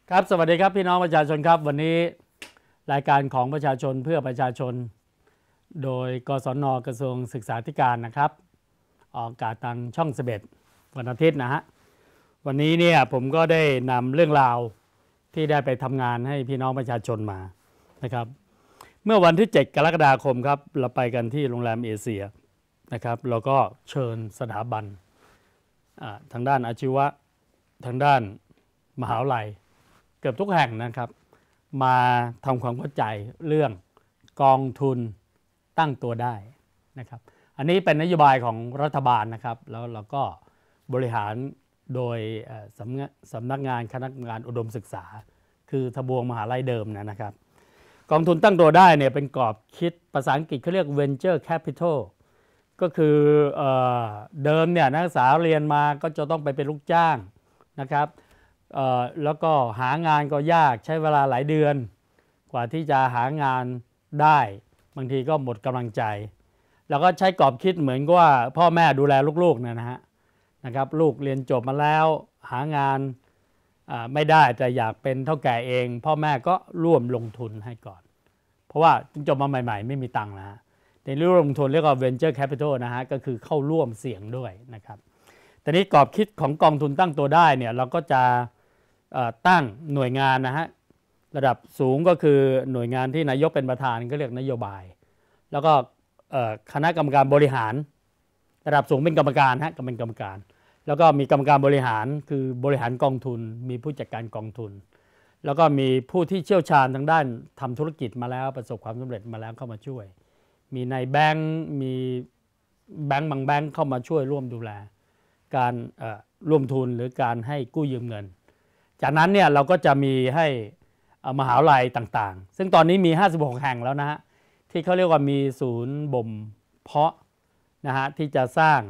ครับสวัสดีครับพี่น้องประชาชนครับวันนี้รายการของประชาชนเพื่อประชาชนโดยกศน.กระทรวงศึกษาธิการนะครับออกอากาศทางช่อง11วันอาทิตย์นะฮะวันนี้เนี่ยผมก็ได้นำเรื่องราวที่ได้ไปทำงานให้พี่น้องประชาชนมานะครับเมื่อวันที่7กรกฎาคมครับเราไปกันที่โรงแรมเอเชียนะครับเราก็เชิญสถาบันทางด้านอาชีวะทางด้านมหาวิทยาลัยเกือบทุกแห่งนะครับมาทำความเข้าใจเรื่องกองทุนตั้งตัวได้นะครับอันนี้เป็นนโยบายของรัฐบาลนะครับแล้วเราก็บริหารโดยสำนักงานคณะกรรมการอุดมศึกษาคือทบวงมหาลัยเดิมนะครับกองทุนตั้งตัวได้เนี่ยเป็นกรอบคิดภาษาอังกฤษเขาเรียก venture capital ก็คือเดิมเนี่ยนักศึกษาเรียนมาก็จะต้องไปเป็นลูกจ้างนะครับแล้วก็หางานก็ยากใช้เวลาหลายเดือนกว่าที่จะหางานได้บางทีก็หมดกำลังใจแล้วก็ใช้กรอบคิดเหมือนกับว่าพ่อแม่ดูแลลูกๆนะครับลูกเรียนจบมาแล้วหางานไม่ได้แต่อยากเป็นเท่าแก่เองพ่อแม่ก็ร่วมลงทุนให้ก่อนเพราะว่าจบมาใหม่ๆไม่มีตังค์นะฮะในร่วมลงทุนเรียกว่า venture capital นะฮะก็คือเข้าร่วมเสี่ยงด้วยนะครับแต่นี้กรอบคิดของกองทุนตั้งตัวได้เนี่ยเราก็จะตั้งหน่วยงานนะฮะระดับสูงก็คือหน่วยงานที่นายกเป็นประธานก็เรียกนโยบายแล้วก็คณะกรรมการบริหารระดับสูงเป็นกรรมการก็เป็นกรรมการแล้วก็มีกรรมการบริหารคือบริหารกองทุนมีผู้จัดการกองทุนแล้วก็มีผู้ที่เชี่ยวชาญทางด้านทำธุรกิจมาแล้วประสบความสำเร็จมาแล้วเข้ามาช่วยมีในแบงก์มีแบงก์บางแบงก์เข้ามาช่วยร่วมดูแลการร่วมทุนหรือการให้กู้ยืมเงินจากนั้นเนี่ยเราก็จะมีให้มหาวิทยาลัยต่างๆซึ่งตอนนี้มี56แห่งแล้วนะฮะที่เขาเรียกว่ามีศูนย์บ่มเพาะนะฮะที่จะสร้าง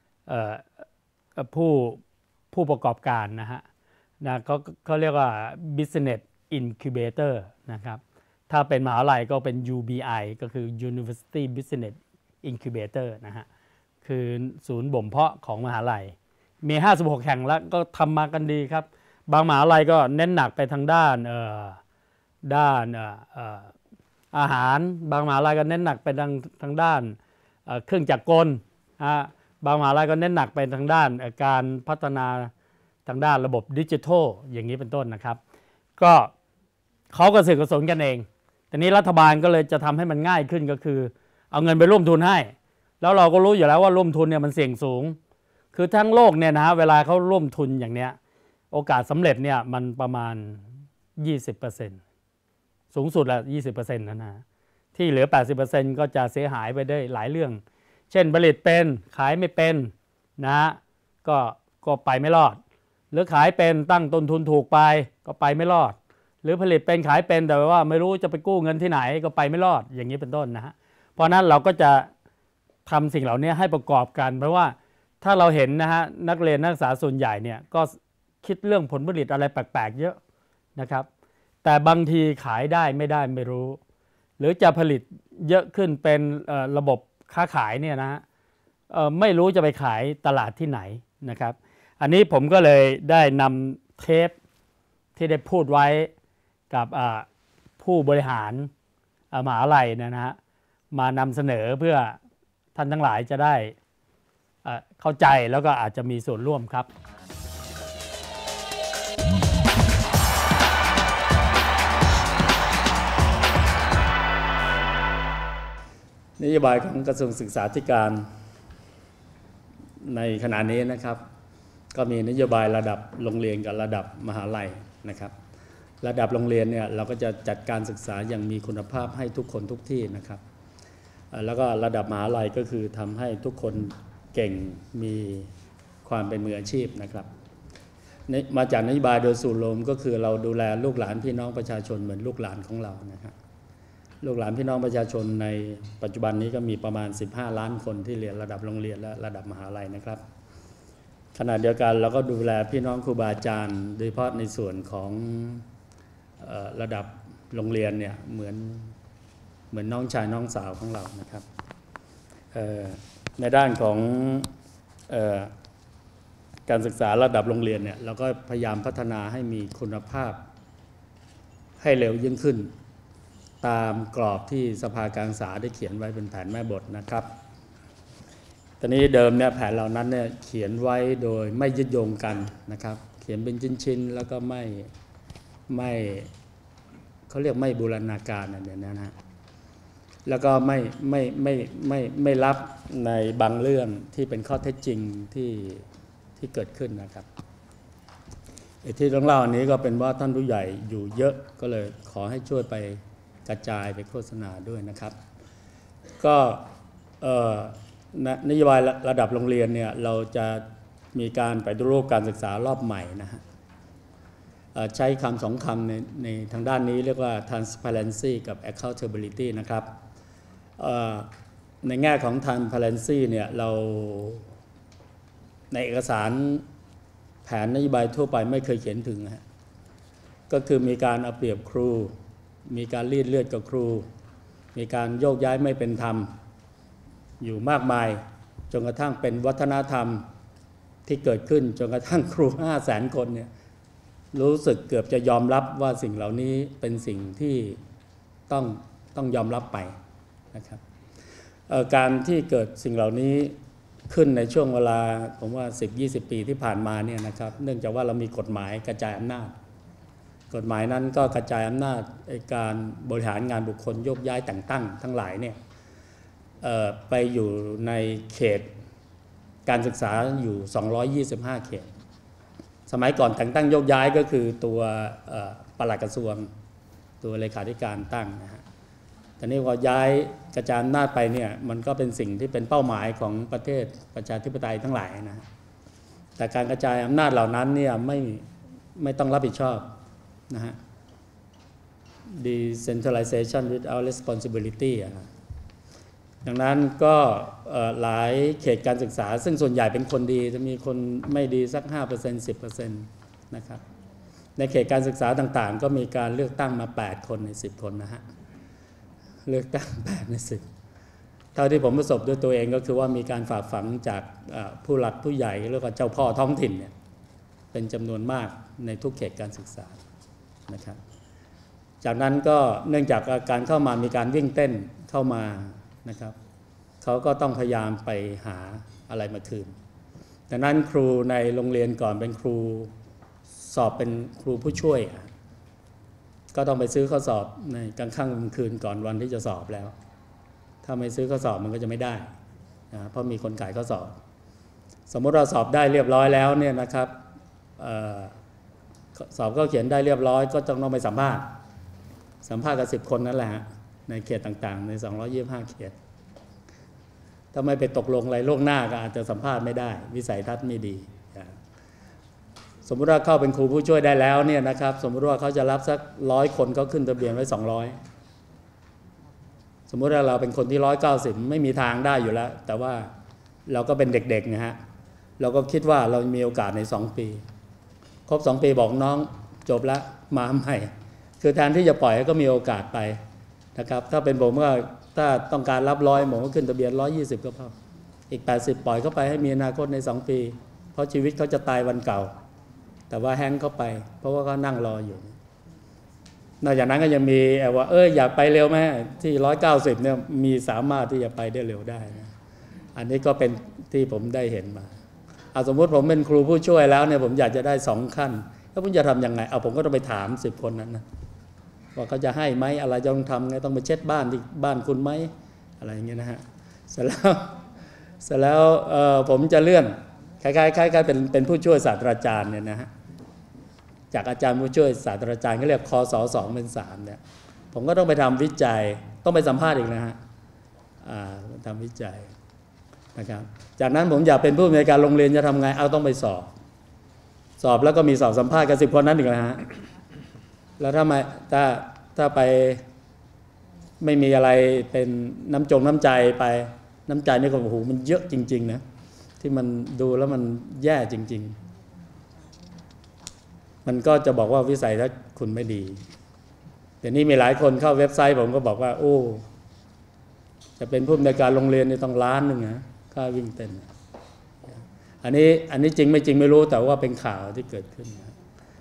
ผู้ประกอบการนะฮะเขาเรียกว่า business incubator นะครับถ้าเป็นมหาวิทยาลัยก็เป็น UBI ก็คือ University Business Incubator นะฮะคือศูนย์บ่มเพาะของมหาวิทยาลัยมี56แห่งแล้วก็ทำมากันดีครับบางมหาวิทยาลัยก็เน้นหนักไปทางด้านอาหารบางมหาวิทยาลัยก็เน้นหนักไปทางด้านเครื่องจักรกลบางมหาวิทยาลัยก็เน้นหนักไปทางด้านการพัฒนาทางด้านระบบดิจิทัลอย่างนี้เป็นต้นนะครับก็เขากระสือกระสนกันเองแต่นี้รัฐบาลก็เลยจะทำให้มันง่ายขึ้นก็คือเอาเงินไปร่วมทุนให้แล้วเราก็รู้อยู่แล้วว่าร่วมทุนเนี่ยมันเสี่ยงสูงคือทั้งโลกเนี่ยนะเวลาเขาร่วมทุนอย่างเนี้ยโอกาสสำเร็จเนี่ยมันประมาณ 20%สูงสุดละ 20% นะที่เหลือ 80% ก็จะเสียหายไปได้หลายเรื่องเช่นผลิตเป็นขายไม่เป็นนะก็ไปไม่รอดหรือขายเป็นตั้งต้นทุนถูกไปก็ไปไม่รอดหรือผลิตเป็นขายเป็นแต่ว่าไม่รู้จะไปกู้เงินที่ไหนก็ไปไม่รอดอย่างนี้เป็นต้นนะฮะเพราะนั้นเราก็จะทำสิ่งเหล่านี้ให้ประกอบกันเพราะว่าถ้าเราเห็นนะฮะนักเรียนนักศึกษาส่วนใหญ่เนี่ยก็คิดเรื่องผลผลิตอะไรแปลกๆเยอะนะครับแต่บางทีขายได้ไม่ได้ไม่รู้หรือจะผลิตเยอะขึ้นเป็นระบบค้าขายเนี่ยนะฮะไม่รู้จะไปขายตลาดที่ไหนนะครับอันนี้ผมก็เลยได้นำเทปที่ได้พูดไว้กับผู้บริหารมหาวิทยาลัยนะฮะมานำเสนอเพื่อท่านทั้งหลายจะได้เข้าใจแล้วก็อาจจะมีส่วนร่วมครับนโยบายของกระทรวงศึกษาธิการในขณะนี้นะครับก็มีนโยบายระดับโรงเรียนกับระดับมหาลัยนะครับระดับโรงเรียนเนี่ยเราก็จะจัดการศึกษาอย่างมีคุณภาพให้ทุกคนทุกที่นะครับแล้วก็ระดับมหาลัยก็คือทำให้ทุกคนเก่งมีความเป็นมืออาชีพนะครับมาจากนโยบายโดยส่วนรวมก็คือเราดูแลลูกหลานพี่น้องประชาชนเหมือนลูกหลานของเรานะครับลูกหลานพี่น้องประชาชนในปัจจุบันนี้ก็มีประมาณ15ล้านคนที่เรียนระดับโรงเรียนและระดับมหาลัยนะครับขณะเดียวกันเราก็ดูแลพี่น้องครูบาอาจารย์โดยเฉพาะในส่วนของระดับโรงเรียนเนี่ยเหมือนน้องชายน้องสาวของเรานะครับในด้านของการศึกษาระดับโรงเรียนเนี่ยเราก็พยายามพัฒนาให้มีคุณภาพให้เร็วยิ่งขึ้นตามกรอบที่สภาการศึกษาได้เขียนไว้เป็นแผนแม่บทนะครับตอนนี้เดิมเนี่ยแผนเหล่านั้นเนี่ยเขียนไว้โดยไม่ยึดโยงกันนะครับเขียนเป็นชิ้นๆแล้วก็ไม่เขาเรียกไม่บูรณาการเนี่ยนะฮะแล้วก็ไม่รับในบางเรื่องที่เป็นข้อเท็จจริงที่เกิดขึ้นนะครับที่ต้องเล่าอันนี้ก็เป็นว่าท่านผู้ใหญ่อยู่เยอะก็เลยขอให้ช่วยไปกระจายไปโฆษณาด้วยนะครับก็นโยบายระดับโรงเรียนเนี่ยเราจะมีการปฏิรูปการศึกษารอบใหม่นะฮะใช้คำสองคำในทางด้านนี้เรียกว่า transparency กับ accountability นะครับในแง่ของ transparency เนี่ยเราในเอกสารแผนนโยบายทั่วไปไม่เคยเขียนถึงฮะก็คือมีการเอาเปรียบครูมีการรีดเลือดกับครูมีการโยกย้ายไม่เป็นธรรมอยู่มากมายจนกระทั่งเป็นวัฒนธรรมที่เกิดขึ้นจนกระทั่งครู 500,000 คนเนี่ยรู้สึกเกือบจะยอมรับว่าสิ่งเหล่านี้เป็นสิ่งที่ต้องยอมรับไปนะครับการที่เกิดสิ่งเหล่านี้ขึ้นในช่วงเวลาผมว่า 10-20 ปีที่ผ่านมาเนี่ยนะครับเนื่องจากว่าเรามีกฎหมายกระจายอำนาจกฎหมายนั้นก็กระจายอำนาจการบริหารงานบุคคลโยกย้ายแต่งตั้งทั้งหลายเนี่ยไปอยู่ในเขตการศึกษาอยู่225เขตสมัยก่อนแต่งตั้งโยกย้ายก็คือตัวปลัดกระทรวงตัวเลขาธิการตั้งนะฮะแต่นี่พอย้ายกระจายอำนาจไปเนี่ยมันก็เป็นสิ่งที่เป็นเป้าหมายของประเทศประชาธิปไตยทั้งหลายนะแต่การกระจายอำนาจเหล่านั้นเนี่ยไม่ต้องรับผิดชอบนะฮะ decentralization without responsibility ดังนั้นก็หลายเขตการศึกษาซึ่งส่วนใหญ่เป็นคนดีจะมีคนไม่ดีสัก 5% 10% นะครับในเขตการศึกษาต่างๆก็มีการเลือกตั้งมา8คนใน10คนนะฮะเลือกตั้ง8ใน10เท่าที่ผมประสบด้วยตัวเองก็คือว่ามีการฝากฝังจากผู้หลักผู้ใหญ่เรียกว่าเจ้าพ่อท้องถิ่นเนี่ยเป็นจำนวนมากในทุกเขตการศึกษานะครับจากนั้นก็เนื่องจากการเข้ามามีการวิ่งเต้นเข้ามานะครับเขาก็ต้องพยายามไปหาอะไรมาคืนดังนั้นครูในโรงเรียนก่อนเป็นครูสอบเป็นครูผู้ช่วยก็ต้องไปซื้อข้อสอบในกลางค่ำกลางคืนก่อนวันที่จะสอบแล้วถ้าไม่ซื้อข้อสอบมันก็จะไม่ได้นะเพราะมีคนขายข้อสอบสมมติเราสอบได้เรียบร้อยแล้วเนี่ยนะครับสอบก็เขียนได้เรียบร้อยก็ต้องไปสัมภาษณ์กับ10 คนนั่นแหละในเขตต่างๆใน225เขตถ้าไม่ไปตกลงอะไรล่วงหน้าก็อาจจะสัมภาษณ์ไม่ได้วิสัยทัศน์ไม่ดีสมมุติว่าเข้าเป็นครูผู้ช่วยได้แล้วเนี่ยนะครับสมมุติว่าเขาจะรับสัก100 คนเขาขึ้นทะเบียนไว้200สมมุติว่าเราเป็นคนที่190ไม่มีทางได้อยู่แล้วแต่ว่าเราก็เป็นเด็กๆนะฮะเราก็คิดว่าเรามีโอกาสใน2 ปีครบ2 ปีบอกน้องจบแล้วมาใหม่คือแทนที่จะปล่อยให้ก็มีโอกาสไปนะครับถ้าเป็นผมก็ถ้าต้องการรับ100ผมก็ขึ้นทะเบียน120ก็พออีก80ปล่อยเข้าไปให้มีอนาคตใน2 ปีเพราะชีวิตเขาจะตายวันเก่าแต่ว่าแฮงเข้าไปเพราะว่าเขานั่งรออยู่นอกจากนั้นก็ยังมีว่าอยากไปเร็วไหมที่190เนี่ยมีสามารถที่จะไปได้เร็วได้นะอันนี้ก็เป็นที่ผมได้เห็นมาสมมติผมเป็นครูผู้ช่วยแล้วเนี่ยผมอยากจะได้2 ขั้นแล้วผมจะทำยังไงผมก็ต้องไปถาม10 คนนั้นนะว่าเขาจะให้ไหมอะไรจะต้องทำไงต้องไปเช็ดบ้านที่บ้านคุณไหมอะไรอย่างเงี้ยนะฮะเสร็จแล้วผมจะเลื่อนคล้ายๆเป็นผู้ช่วยศาสตราจารย์เนี่ยนะฮะจากอาจารย์ผู้ช่วยศาสตราจารย์ก็เรียกคศ2เป็น3เนี่ยผมก็ต้องไปทำวิจัยต้องไปสัมภาษณ์อีกนะฮะทำวิจัยนะครับจากนั้นผมอยากเป็นผู้อำนวยการโรงเรียนจะทำไงต้องไปสอบแล้วก็มีสอบสัมภาษณ์กับ10 คนนั้นอีกนะฮะแล้วถ้าไปไม่มีอะไรเป็นน้ำใจไปน้ำใจนี่ก็โอ้โหมันเยอะจริงๆนะที่มันดูแล้วมันแย่จริงๆมันก็จะบอกว่าวิสัยทัศน์คุณไม่ดีแต่นี่มีหลายคนเข้าเว็บไซต์ผมก็บอกว่าโอ้จะเป็นผู้อำนวยการโรงเรียนนี่ต้อง1 ล้านนะค่าวิ่งเต้นอันนี้จริงไม่จริงไม่รู้แต่ว่าเป็นข่าวที่เกิดขึ้นนะ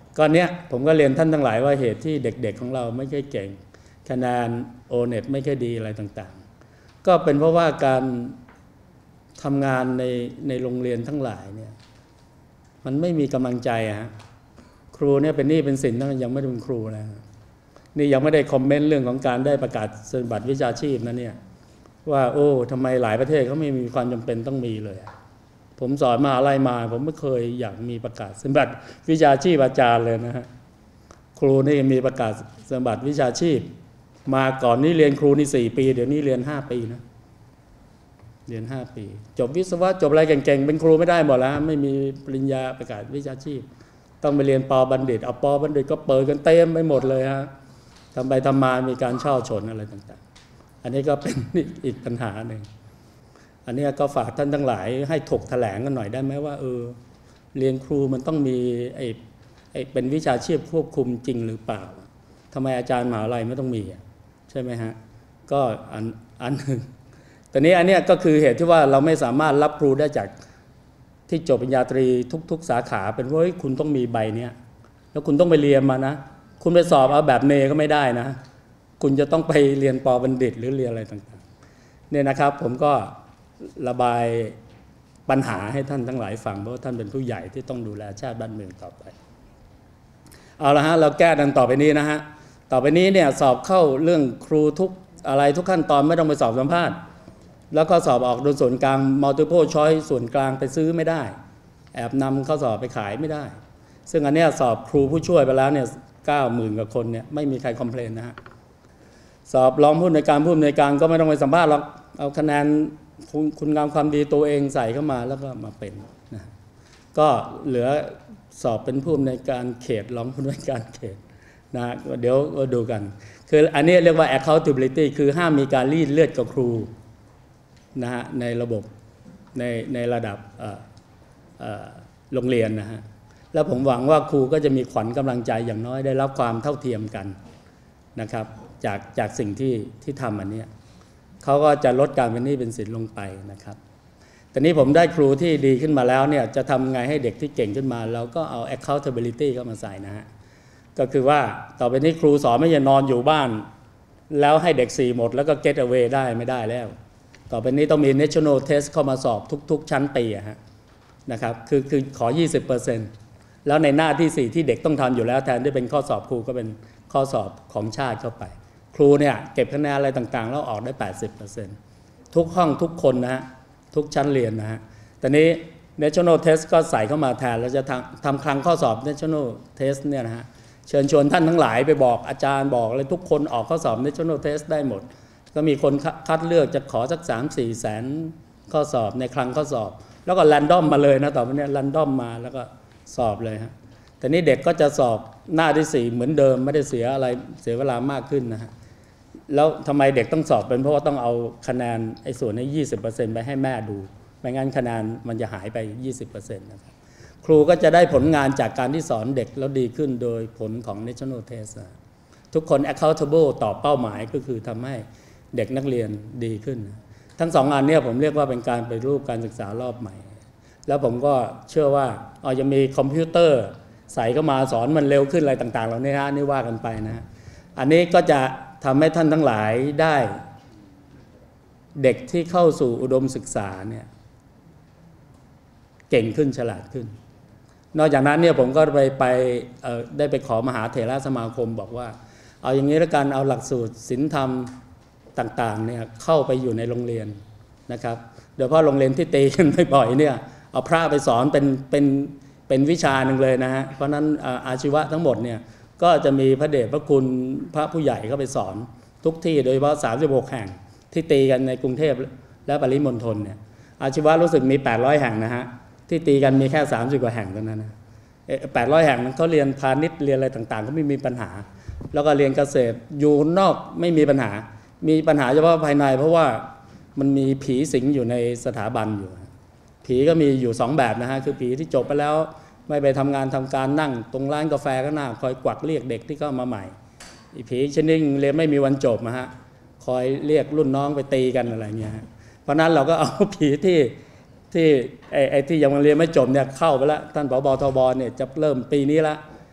ก็เนี้ยผมก็เรียนท่านทั้งหลายว่าเหตุที่เด็กๆของเราไม่ค่อยเก่งคะแนนโอเน็ตไม่ค่อยดีอะไรต่างๆก็เป็นเพราะว่าการทำงานในโรงเรียนทั้งหลายเนี่ยมันไม่มีกำลังใจฮะครูเนี่ยเป็นหนี้เป็นสินตั้งยังไม่ได้เป็นครูนะนี่ยังไม่ได้คอมเมนต์เรื่องของการได้ประกาศนียบัตรวิชาชีพนะเนี่ยว่าโอ้ทำไมหลายประเทศเขาไม่มีความจำเป็นต้องมีเลยผมสอนมหาลัยมาผมไม่เคยอยากมีประกาศนียบัตรวิชาชีพอาจารย์เลยนะฮะครูนี่มีประกาศนียบัตรวิชาชีพมาก่อนนี่เรียนครูนี่4 ปีเดี๋ยวนี้เรียน5 ปีนะเรียน5 ปีจบวิศวะจบอะไรเก่งๆเป็นครูไม่ได้หมดแล้วไม่มีปริญญาประกาศวิชาชีพต้องไปเรียนป.บัณฑิตเอาป.บัณฑิตก็เปิดกันเต็มไปหมดเลยฮะทำไปทำมามีการช่อฉนอะไรต่างๆอันนี้ก็เป็นอีกปัญหาหนึ่งอันนี้ก็ฝากท่านทั้งหลายให้ถกแถลงกันหน่อยได้ไหมว่าเรียนครูมันต้องมีเป็นวิชาชีพควบคุมจริงหรือเปล่าทำไมอาจารย์มหาวิทยาลัยไม่ต้องมีใช่ไหมฮะก็อันหนึ่งแต่นี้อันนี้ก็คือเหตุที่ว่าเราไม่สามารถรับครูได้จากที่จบปริญญาตรีทุกๆสาขาเป็นว่าคุณต้องมีใบเนี้ยแล้วคุณต้องไปเรียนมานะคุณไปสอบเอาแบบเนก็ไม่ได้นะคุณจะต้องไปเรียนป.บัณฑิตหรือเรียนอะไรต่างๆเนี่ยนะครับผมก็ระบายปัญหาให้ท่านทั้งหลายฟังเพราะว่าท่านเป็นผู้ใหญ่ที่ต้องดูแลชาติบ้านเมืองต่อไปเอาละฮะเราแก้ดังต่อไปนี้นะฮะต่อไปนี้เนี่ยสอบเข้าเรื่องครูทุกขั้นตอนไม่ต้องไปสอบสัมภาษณ์แล้วก็สอบออกโดยส่วนกลาง multiple choice ส่วนกลางไปซื้อไม่ได้แอบนำข้อสอบไปขายไม่ได้ซึ่งอันนี้สอบครูผู้ช่วยไปแล้วเนี่ย90,000 กว่าคนเนี่ยไม่มีใครคอมเพลนนะฮะสอบรองผู้อำนวยการก็ไม่ต้องไปสัมภาษณ์หรอกเอาคะแนนคุณงามความดีตัวเองใส่เข้ามาแล้วก็มาเป็นนะก็เหลือสอบเป็นผู้อำนวยการเขตรองผู้อำนวยการเขตนะเดี๋ยวดูกันคืออันนี้เรียกว่า accountability คือห้ามมีการรีดเลือดกับครูนะฮะในระบบในระดับโรงเรียนนะฮะแล้วผมหวังว่าครูก็จะมีขวัญกำลังใจอย่างน้อยได้รับความเท่าเทียมกันนะครับจากสิ่งที่ทำอันนี้เขาก็จะลดการเป็นหนี้เป็นสินลงไปนะครับแต่นี้ผมได้ครูที่ดีขึ้นมาแล้วเนี่ยจะทำไงให้เด็กที่เก่งขึ้นมาเราก็เอา accountability เข้ามาใส่นะฮะก็คือว่าต่อไปนี้ครูสอนไม่ใช่นอนอยู่บ้านแล้วให้เด็ก4หมดแล้วก็ get away ได้ไม่ได้แล้วต่อไปนี้ต้องมี national test เข้ามาสอบทุกชั้นปีนะครับคือขอ 20% แล้วในหน้าที่4ที่เด็กต้องทำอยู่แล้วแทนที่เป็นข้อสอบครูก็เป็นข้อสอบของชาติเข้าไปครูเนี่ยเก็บคะแนนอะไรต่างๆแล้วออกได้ 80% ทุกห้องทุกคนนะฮะทุกชั้นเรียนนะฮะแต่นี้ national test ก็ใส่เข้ามาแทนแล้วจะทำคลังข้อสอบ national test เนี่ยนะฮะเชิญชวนท่านทั้งหลายไปบอกอาจารย์บอกเลยทุกคนออกข้อสอบ national test ได้หมดก็มีคนคัดเลือกจะขอสัก 3-4 แสนข้อสอบในคลังข้อสอบแล้วก็แรนดอมมาเลยนะต่อไปนี้แรนดอมมาแล้วก็สอบเลยฮะแต่นี้เด็กก็จะสอบหน้าที่4เหมือนเดิมไม่ได้เสียอะไรเสียเวลามากขึ้นนะฮะแล้วทำไมเด็กต้องสอบเป็นเพราะว่าต้องเอาคะแนนไอ้ส่วนนี้ 20% ไปให้แม่ดูไม่งั้นคะแนนมันจะหายไป 20% นะครับครูก็จะได้ผลงานจากการที่สอนเด็กแล้วดีขึ้นโดยผลของ National Test ทุกคน accountable ต่อเป้าหมายก็คือทำให้เด็กนักเรียนดีขึ้นทั้ง2 อันนี้ผมเรียกว่าเป็นการปฏิรูปการศึกษารอบใหม่แล้วผมก็เชื่อว่าจะมีคอมพิวเตอร์ใส่เข้ามาสอนมันเร็วขึ้นอะไรต่างๆเหล่านี้นี่ว่ากันไปนะอันนี้ก็จะทำให้ท่านทั้งหลายได้เด็กที่เข้าสู่อุดมศึกษาเนี่ยเก่งขึ้นฉลาดขึ้นนอกจากนั้นเนี่ยผมก็ได้ไปขอมหาเถรสมาคมบอกว่าเอาอย่างนี้แล้วกันเอาหลักสูตรศีลธรรมต่างๆเนี่ยเข้าไปอยู่ในโรงเรียนนะครับโดยเฉพาะโรงเรียนที่ตีกันบ่อยๆเนี่ยเอาพระไปสอนเป็นวิชาหนึ่งเลยนะฮะเพราะนั้นอาชีวะทั้งหมดเนี่ยก็จะมีพระเดชพระคุณพระผู้ใหญ่เข้าไปสอนทุกที่โดยเฉพาะ36 แห่งที่ตีกันในกรุงเทพและปริมณฑลเนี่ยอาชีวะรู้สึกมี800 แห่งนะฮะที่ตีกันมีแค่30 กว่าแห่งเท่านั้นนะ800 แห่งนั้นเขาเรียนพาณิชย์เรียนอะไรต่างๆก็ไม่มีปัญหาแล้วก็เรียนเกษตรอยู่นอกไม่มีปัญหามีปัญหาเฉพาะภายในเพราะว่ามันมีผีสิงอยู่ในสถาบันอยู่ผีก็มีอยู่2 แบบนะฮะคือผีที่จบไปแล้วไม่ไปทำงานทำการนั่งตรงร้านกาแฟก็น่าคอยกวักเรียกเด็กที่เข้ามาใหม่อีผีชนิดเรียนไม่มีวันจบนะฮะคอยเรียกรุ่นน้องไปตีกันอะไรเงี้ยเพราะนั้นเราก็เอาผีที่ยังเรียนไม่จบเนี่ยเข้าไปแล้วท่านผบ.ทบ.เนี่ยจะเริ่มปีนี้ละ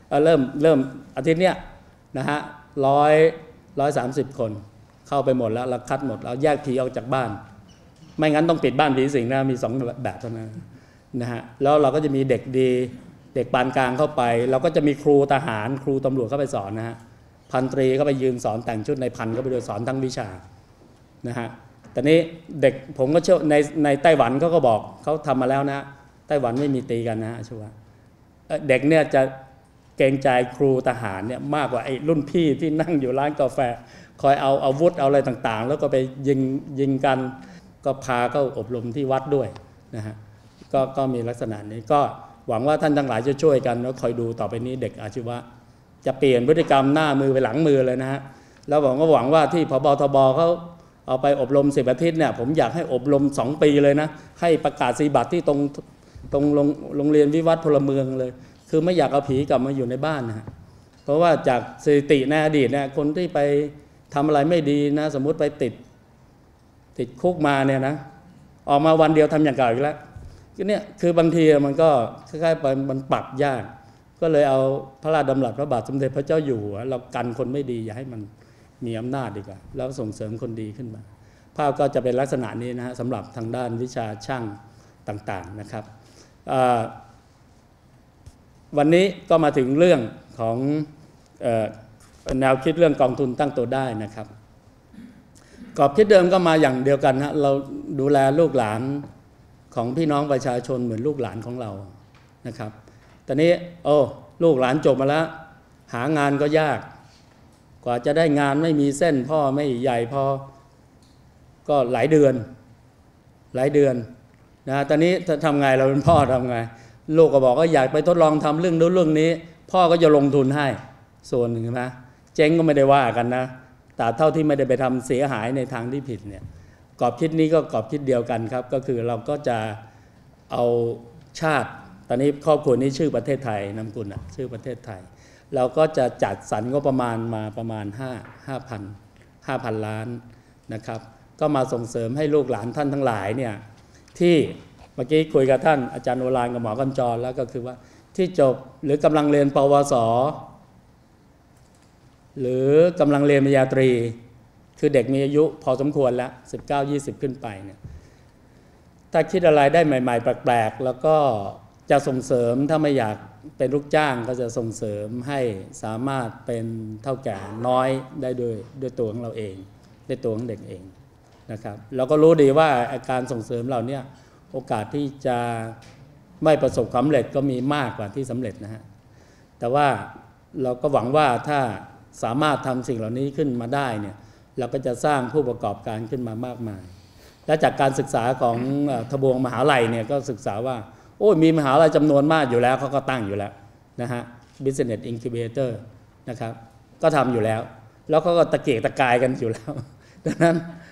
เริ่มอาทิตย์เนี้ยนะฮะ130 คนเข้าไปหมดแล้วเราคัดหมดเราแยกผีออกจากบ้านไม่งั้นต้องปิดบ้านผีสิงนะมี2 แบบเท่านั้นนะฮะแล้วเราก็จะมีเด็กดีเด็กปานกลางเข้าไปเราก็จะมีครูทหารครูตำรวจเข้าไปสอนนะฮะพันตรีก็ไปยืนสอนแต่งชุดในพันก็ไปด้วยสอนทั้งวิชานะฮะแต่นี้เด็กผมก็เชื่อในไต้หวันเขาก็บอกเขาทำมาแล้วนะไต้หวันไม่มีตีกันนะฮะชัวร์เด็กเนี่ยจะเกรงใจครูทหารเนี่ยมากกว่าไอ้รุ่นพี่ที่นั่งอยู่ร้านกาแฟคอยเอาอาวุธเอาอะไรต่างๆแล้วก็ไปยิงกันก็พาเข้าอบรมที่วัดด้วยนะฮะก็มีลักษณะนี้ก็หวังว่าท่านทั้งหลายจะช่วยกันแล้วคอยดูต่อไปนี้เด็กอาชีวะจะเปลี่ยนพฤติกรรมหน้ามือไปหลังมือเลยนะฮะแล้วผมก็หวังว่าที่พบทบเขาเอาไปอบรม10 อาทิตย์เนี่ยผมอยากให้อบรม2 ปีเลยนะให้ประกาศนียบัตรที่ตรงโรงเรียนวิวัฒน์พลเมืองเลยคือไม่อยากเอาผีกลับมาอยู่ในบ้านนะฮะเพราะว่าจากสถิติในอดีตเนี่ยคนที่ไปทำอะไรไม่ดีนะสมมุติไปติดคุกมาเนี่ยนะออกมาวันเดียวทำอย่างเก่าอีกแล้วเนี่ยคือบางทีมันก็คล้ายๆไปมันปรับยากก็เลยเอาพระราชดำรัสพระบาทสมเด็จพระเจ้าอยู่หัวเรากันคนไม่ดีอย่าให้มันมีอำนาจดีกว่าแล้วส่งเสริมคนดีขึ้นมาภาพก็จะเป็นลักษณะนี้นะฮะสำหรับทางด้านวิชาช่างต่างๆนะครับวันนี้ก็มาถึงเรื่องของแนวคิดเรื่องกองทุนตั้งตัวได้นะครับกรอบคิดเดิมก็มาอย่างเดียวกันนะเราดูแลลูกหลานของพี่น้องประชาชนเหมือนลูกหลานของเรานะครับตอนนี้ลูกหลานจบมาแล้วหางานก็ยากกว่าจะได้งานไม่มีเส้นพ่อไม่ใหญ่พอก็หลายเดือนนะตอนนี้ทำไงเราเป็นพ่อทำไงลูกก็บอกว่าอยากไปทดลองทำเรื่องนู้นเรื่องนี้พ่อก็จะลงทุนให้ส่วนหนึ่งใช่ไหมเจ๊งก็ไม่ได้ว่ากันนะแต่เท่าที่ไม่ได้ไปทำเสียหายในทางที่ผิดเนี่ยกรอบคิดนี้ก็กรอบคิดเดียวกันครับก็คือเราก็จะเอาชาติตอนนี้ครอบครัวนี้ชื่อประเทศไทยนามกุลชื่อประเทศไทยเราก็จะจัดสรรงบประมาณมาประมาณ5,000 ล้านนะครับก็มาส่งเสริมให้ลูกหลานท่านทั้งหลายเนี่ยที่เมื่อกี้คุยกับท่านอาจารย์โอฬารกับหมอกำจรแล้วก็คือว่าที่จบหรือกำลังเรียนปวสหรือกำลังเรียนปริญญาตรีคือเด็กมีอายุพอสมควรแล้ว19-20ขึ้นไปเนี่ยถ้าคิดอะไรได้ใหม่ๆแปลกๆแล้วก็จะส่งเสริมถ้าไม่อยากเป็นลูกจ้างก็จะส่งเสริมให้สามารถเป็นเท่าแก่น้อยได้ด้วยตัวของเราเองด้วยตัวของเด็กเองนะครับเราก็รู้ดีว่าการส่งเสริมเราเนี่ยโอกาสที่จะไม่ประสบความสำเร็จก็มีมากกว่าที่สำเร็จนะฮะแต่ว่าเราก็หวังว่าถ้าสามารถทำสิ่งเหล่านี้ขึ้นมาได้เนี่ยเราก็จะสร้างผู้ประกอบการขึ้นมามากมายและจากการศึกษาของทบวงมหาลัยเนี่ยก็ศึกษาว่ามีมหาลัยจำนวนมากอยู่แล้วเขาก็ตั้งอยู่แล้วนะฮะ Business Incubator นะครับก็ทำอยู่แล้วแล้วก็ตะเกียกตะกายกันอยู่แล้วดัง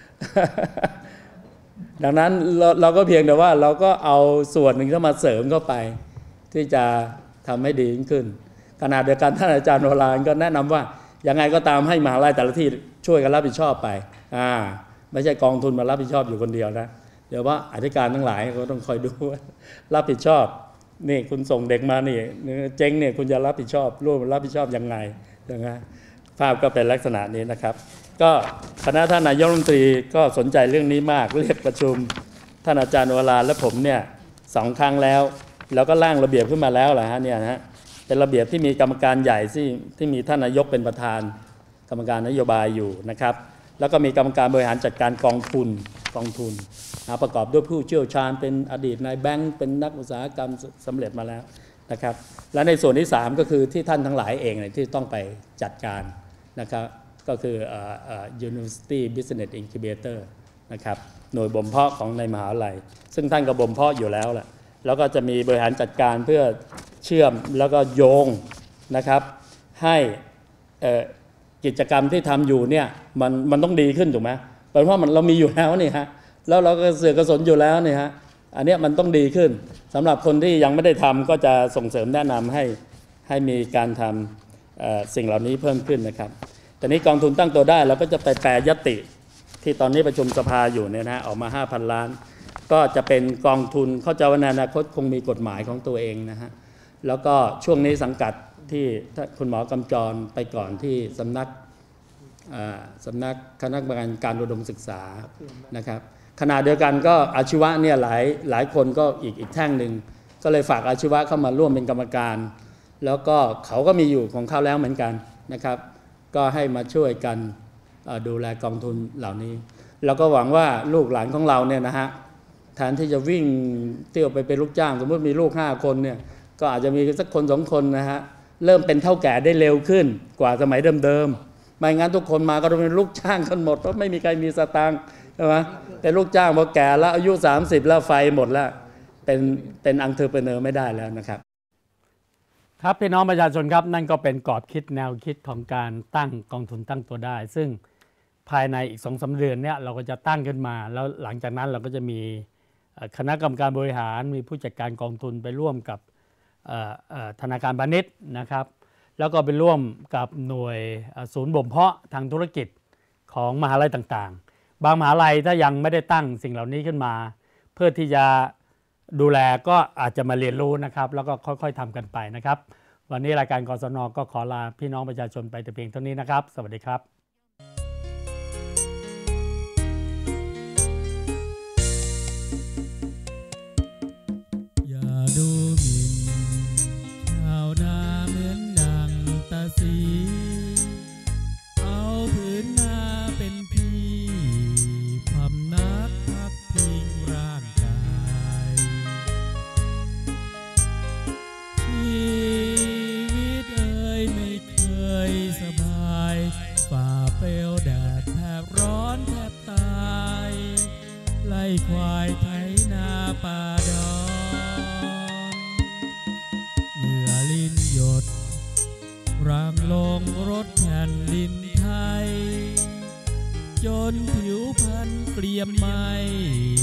นั้นเราก็เพียงแต่ว่าเราก็เอาส่วนหนึ่งเข้ามาเสริมเข้าไปที่จะทำให้ดีขึ้นขณะเดียวกันท่านอาจารย์โอฬารก็แนะนำว่ายังไงก็ตามให้มหาลัยแต่ละที่ช่วยกันรับผิดชอบไปไม่ใช่กองทุนมารับผิดชอบอยู่คนเดียวนะเดี๋ยวว่าอธิการทั้งหลายก็ต้องคอยดูรับผิดชอบนี่คุณส่งเด็กมานี่เจ๊งเนี่ยคุณจะรับผิดชอบร่วมรับผิดชอบยังไงภาพก็เป็นลักษณะนี้นะครับก็คณะท่านนายกรัฐมนตรีก็สนใจเรื่องนี้มากเรียกประชุมท่านอาจารย์โอฬารและผมเนี่ย2 ครั้งแล้วก็ร่างระเบียบขึ้นมาแล้วแหละฮะเนี่ยนะเป็นระเบียบที่มีกรรมการใหญ่ที่มีท่านนายกเป็นประธานกรรมการนโยบายอยู่นะครับแล้วก็มีกรรมการบริหารจัดการกองทุนประกอบด้วยผู้เชี่ยวชาญเป็นอดีตนายแบงค์เป็นนักอุตสาหกรรมสำเร็จมาแล้วนะครับและในส่วนที่3ก็คือที่ท่านทั้งหลายเองที่ต้องไปจัดการนะครับก็คือ University Business Incubator นะครับหน่วยบ่มเพาะของในมหาวิทยาลัยซึ่งท่านก็บ่มเพาะอยู่แล้วแหละแล้วก็จะมีบริหารจัดการเพื่อเชื่อมแล้วก็โยงนะครับให้กิจกรรมที่ทำอยู่เนี่ยมันต้องดีขึ้นถูกไหมเพราะว่าเรามีอยู่แล้วนี่ฮะแล้วเราก็เสือกกระสนอยู่แล้วนี่ฮะอันนี้มันต้องดีขึ้นสำหรับคนที่ยังไม่ได้ทำก็จะส่งเสริมแนะนำให้มีการทำสิ่งเหล่านี้เพิ่มขึ้นนะครับแต่นี้กองทุนตั้งตัวได้เราก็จะไปแปรยติที่ตอนนี้ประชุมสภาอยู่เนี่ยนะออกมา 5,000 ล้านก็จะเป็นกองทุนเข้าใจว่าในอนาคตคงมีกฎหมายของตัวเองนะฮะแล้วก็ช่วงนี้สังกัดที่คุณหมอกำจรไปก่อนที่สำนักคณะกรรมการอุดมศึกษานะครับขณะเดียวกันก็อาชีวะเนี่ยหลายคนก็อีกแท่งหนึ่งก็เลยฝากอาชีวะเข้ามาร่วมเป็นกรรมการแล้วก็เขาก็มีอยู่ของเขาแล้วเหมือนกันนะครับก็ให้มาช่วยกันดูแลกองทุนเหล่านี้แล้วก็หวังว่าลูกหลานของเราเนี่ยนะฮะแทนที่จะวิ่งเที่ยวไปเป็นลูกจ้างสมมติมีลูก5 คนเนี่ยก็อาจจะมีสักคน2 คนนะฮะเริ่มเป็นเท่าแก่ได้เร็วขึ้นกว่าสมัยเดิมๆไม่งั้นทุกคนมาก็ต้องเป็นลูกจ้างกันหมดเพราะไม่มีใครมีสตางค์ใช่ไหมแต่ลูกจ้างพอแก่แล้วอายุ30แล้วไฟหมดแล้วเป็นอังเทอร์เพเนอร์ไม่ได้แล้วนะครับครับพี่น้องประชาชนครับนั่นก็เป็นกรอบคิดแนวคิดของการตั้งกองทุนตั้งตัวได้ซึ่งภายในอีก 2-3 เดือนเนี่ยเราก็จะตั้งขึ้นมาแล้วหลังจากนั้นเราก็จะมีคณะกรรมการบริหารมีผู้จัดการกองทุนไปร่วมกับธนาคารพาณิชย์นะครับแล้วก็ไปร่วมกับหน่วยศูนย์บ่มเพาะทางธุรกิจของมหาลัยต่างๆบางมหาลัยถ้ายังไม่ได้ตั้งสิ่งเหล่านี้ขึ้นมาเพื่อที่จะดูแลก็อาจจะมาเรียนรู้นะครับแล้วก็ค่อยๆทำกันไปนะครับวันนี้รายการกศน.ก็ขอลาพี่น้องประชาชนไปแต่เพียงเท่านี้นะครับสวัสดีครับอย่าดูหมิ่นชาวนาเหมือนดังตาสีเอาผืนนาเป็นพี่พำนักพักพิงร่างกายชีวิตเอ่ยไม่เคยสบายฝ่าเปลวแดดแทบร้อนแทบตายไล่ควายไถนาป่าดอนเหงื่อลิ้นหยดร่างลงรถแผ่นดินไทยจนผิวพรรณเปลี่ยมไหม